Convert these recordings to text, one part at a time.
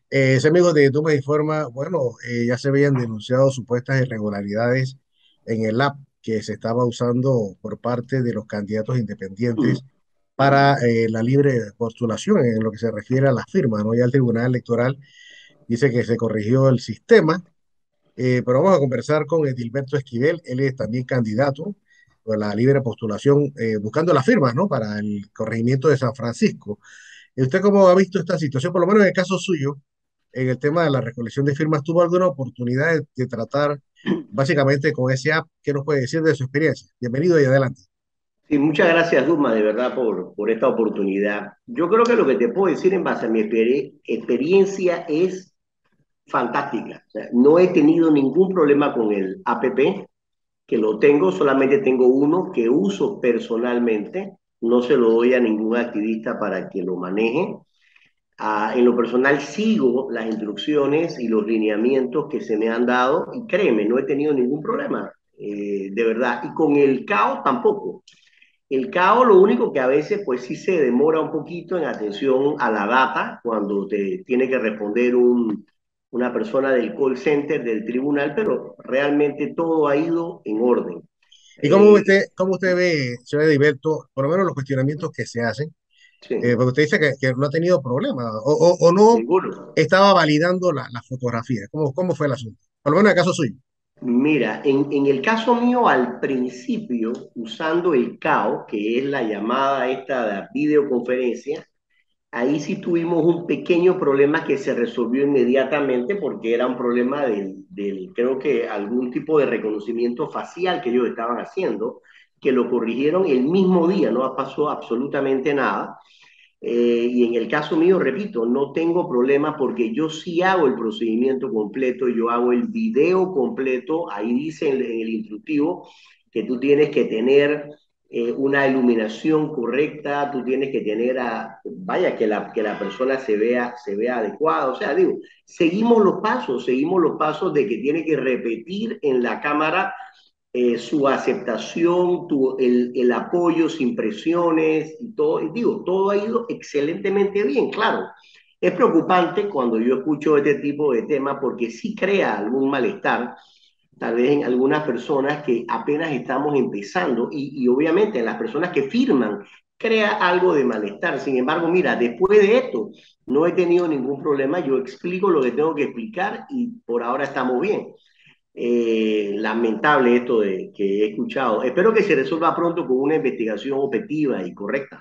Ese amigo de Tú me informa, bueno, ya se habían denunciado supuestas irregularidades en el app que se estaba usando por parte de los candidatos independientes para la libre postulación en lo que se refiere a las firmas, ¿no? Ya el Tribunal Electoral dice que se corrigió el sistema, pero vamos a conversar con Edilberto Esquivel, él es también candidato por la libre postulación, buscando las firmas, ¿no? Para el corregimiento de San Francisco. ¿Usted cómo ha visto esta situación, por lo menos en el caso suyo? En el tema de la recolección de firmas, ¿tuvo alguna oportunidad de tratar básicamente con ese app? ¿Qué nos puede decir de su experiencia? Bienvenido y adelante. Sí, muchas gracias, Duma, de verdad, por esta oportunidad. Yo creo que lo que te puedo decir en base a mi experiencia es fantástica. O sea, no he tenido ningún problema con el APP, que lo tengo, solamente tengo uno que uso personalmente. No se lo doy a ningún activista para que lo maneje. En lo personal sigo las instrucciones y los lineamientos que se me han dado y créeme, no he tenido ningún problema, de verdad. Y con el caos tampoco. El CAO lo único que a veces pues sí se demora un poquito en atención a la data cuando te tiene que responder una persona del call center del tribunal, pero realmente todo ha ido en orden. ¿Y Eh, cómo usted ve, señor Ediberto, por lo menos los cuestionamientos que se hacen? sí, Porque usted dice que no ha tenido problemas o no ninguno. estaba validando la fotografía. ¿Cómo fue el asunto? Por lo menos en el caso suyo. Mira, en el caso mío, al principio, usando el CAO, que es la llamada esta de videoconferencia, ahí sí tuvimos un pequeño problema que se resolvió inmediatamente porque era un problema creo que algún tipo de reconocimiento facial que ellos estaban haciendo, que lo corrigieron el mismo día, no pasó absolutamente nada. Y en el caso mío, repito, no tengo problema porque yo sí hago el procedimiento completo, yo hago el video completo, ahí dice en el instructivo que tú tienes que tener una iluminación correcta, tú tienes que tener, vaya, que la persona se vea adecuada, o sea, digo, seguimos los pasos de que tiene que repetir en la cámara su aceptación, el apoyo sin presiones y todo, y digo, todo ha ido excelentemente bien, claro. Es preocupante cuando yo escucho este tipo de temas porque sí crea algún malestar, tal vez en algunas personas que apenas estamos empezando y obviamente en las personas que firman crea algo de malestar. Sin embargo, mira, después de esto no he tenido ningún problema, yo explico lo que tengo que explicar y por ahora estamos bien. Lamentable esto de que he escuchado. Espero que se resuelva pronto con una investigación objetiva y correcta.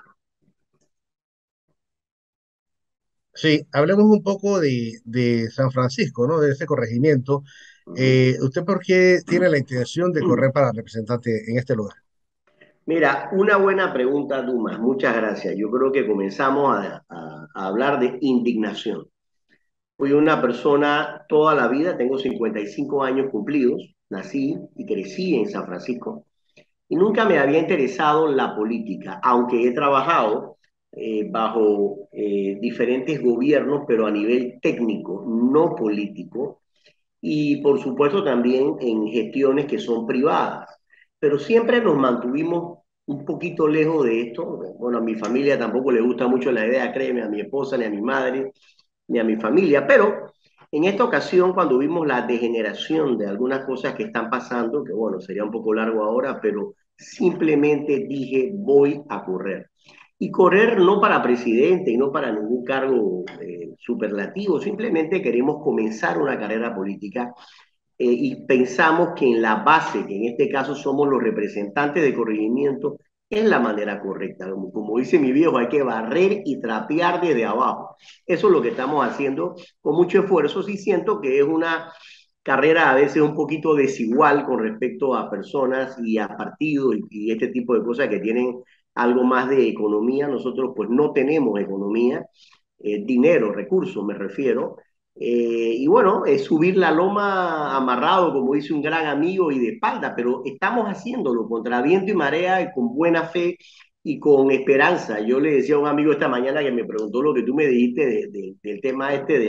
Sí, hablemos un poco de San Francisco, ¿no? De ese corregimiento. ¿Usted por qué tiene la intención de correr para representante en este lugar? Mira, una buena pregunta, Dumas. Muchas gracias. Yo creo que comenzamos a hablar de indignación. Fui una persona toda la vida, tengo 55 años cumplidos, nací y crecí en San Francisco y nunca me había interesado la política, aunque he trabajado bajo diferentes gobiernos, pero a nivel técnico, no político, y por supuesto también en gestiones que son privadas. Pero siempre nos mantuvimos un poquito lejos de esto. Bueno, a mi familia tampoco le gusta mucho la idea, créeme, a mi esposa, ni a mi madre, ni a mi familia, pero en esta ocasión, cuando vimos la degeneración de algunas cosas que están pasando, que bueno, sería un poco largo ahora, pero simplemente dije, voy a correr. Y correr no para presidente y no para ningún cargo superlativo, simplemente queremos comenzar una carrera política y pensamos que en la base, que en este caso somos los representantes de corregimiento, es la manera correcta. Como dice mi viejo, hay que barrer y trapear desde abajo. Eso es lo que estamos haciendo con mucho esfuerzo. Sí siento que es una carrera a veces un poquito desigual con respecto a personas y a partidos y este tipo de cosas que tienen algo más de economía. Nosotros pues no tenemos economía, dinero, recursos me refiero, y bueno, es subir la loma amarrado, como dice un gran amigo, y de espalda, pero estamos haciéndolo contra viento y marea y con buena fe y con esperanza. Yo le decía a un amigo esta mañana que me preguntó lo que tú me dijiste del tema este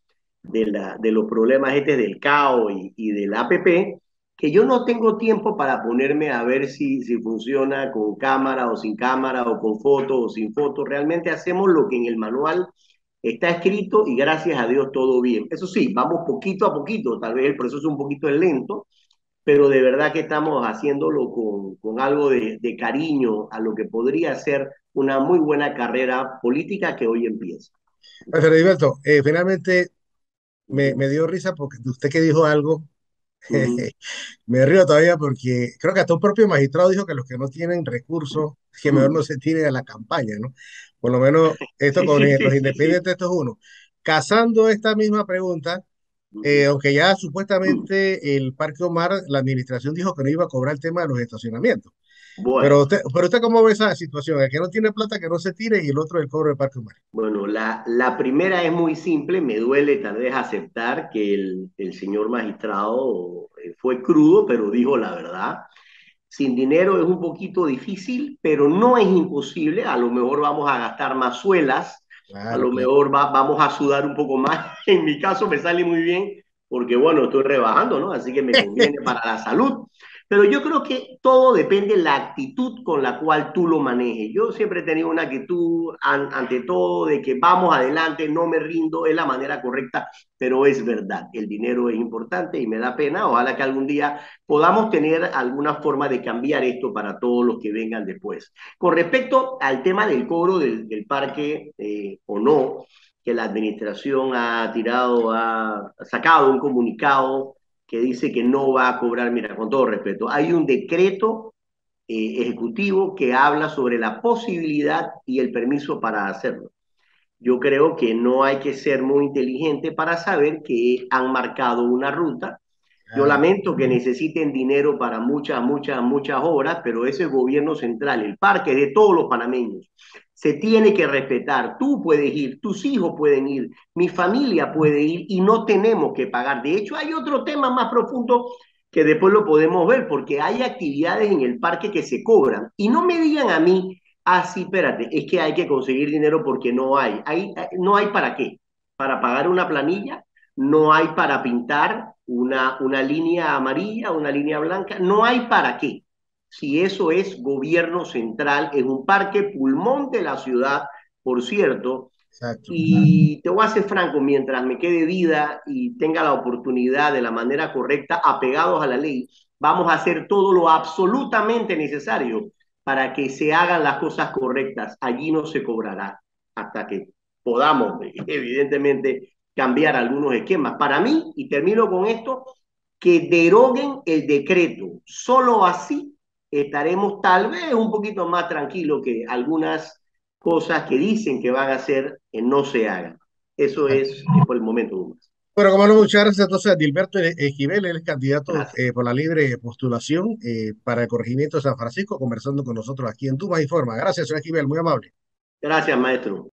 de los problemas este del CAO y del APP, que yo no tengo tiempo para ponerme a ver si funciona con cámara o sin cámara o con foto o sin foto. Realmente hacemos lo que en el manual está escrito y gracias a Dios todo bien. Eso sí, vamos poquito a poquito, tal vez el proceso es un poquito lento, pero de verdad que estamos haciéndolo con algo de cariño a lo que podría ser una muy buena carrera política que hoy empieza. Pues, Fredilberto, finalmente Uh -huh, me dio risa porque usted que dijo algo, uh -huh, me río todavía porque creo que hasta un propio magistrado dijo que los que no tienen recursos, que mejor no se tiren a la campaña, ¿no? Por lo menos esto sí, con sí, sí, los sí, sí. independientes, esto es uno. Cazando esta misma pregunta, Uh aunque ya -huh. supuestamente el Parque Omar, la administración dijo que no iba a cobrar el tema de los estacionamientos. Bueno, Pero usted ¿cómo ve esa situación? El que no tiene plata que no se tire y el otro el cobro del Parque Omar. bueno, la primera es muy simple, me duele tal vez aceptar que el señor magistrado fue crudo, pero dijo la verdad. Sin dinero es un poquito difícil, pero no es imposible. A lo mejor vamos a gastar más suelas, a Claro, lo claro. mejor vamos a sudar un poco más. En mi caso me sale muy bien porque, bueno, estoy rebajando, ¿no? Así que me conviene para la salud. Pero yo creo que todo depende de la actitud con la cual tú lo manejes. Yo siempre he tenido una actitud ante todo de que vamos adelante, no me rindo, es la manera correcta, pero es verdad, el dinero es importante y me da pena. Ojalá que algún día podamos tener alguna forma de cambiar esto para todos los que vengan después. Con respecto al tema del cobro del parque o no, que la administración ha tirado, ha sacado un comunicado que dice que no va a cobrar, mira, con todo respeto, hay un decreto ejecutivo que habla sobre la posibilidad y el permiso para hacerlo. Yo creo que no hay que ser muy inteligente para saber que han marcado una ruta. Yo Claro. lamento que necesiten dinero para muchas, muchas, muchas obras, pero ese gobierno central, el parque es de todos los panameños. Se tiene que respetar. Tú puedes ir, tus hijos pueden ir, mi familia puede ir y no tenemos que pagar. De hecho, hay otro tema más profundo que después lo podemos ver, porque hay actividades en el parque que se cobran. Y no me digan a mí, ah, sí, espérate, es que hay que conseguir dinero porque no hay. No hay para qué. Para pagar una planilla, no hay para pintar una línea amarilla, una línea blanca, no hay para qué. Si eso es gobierno central, es un parque pulmón de la ciudad, por cierto, Exacto. y te voy a ser franco, mientras me quede vida y tenga la oportunidad de la manera correcta, apegados a la ley, vamos a hacer todo lo absolutamente necesario para que se hagan las cosas correctas. Allí no se cobrará hasta que podamos, evidentemente, cambiar algunos esquemas. Para mí, y termino con esto, que deroguen el decreto. Solo así estaremos tal vez un poquito más tranquilos que algunas cosas que dicen que van a hacer no se hagan. Eso Exacto. es por el momento. Bueno, como no, muchas gracias entonces a Dilberto Esquivel, él es candidato Gracias. por la libre postulación para el corregimiento de San Francisco, conversando con nosotros aquí en Dumas Informa. Gracias, señor Esquivel, muy amable. Gracias, maestro.